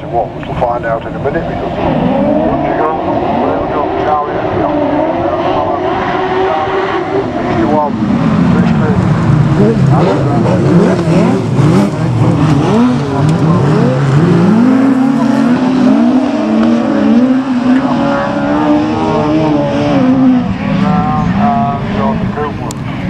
was. We'll find out in a minute because once you go, Charlie,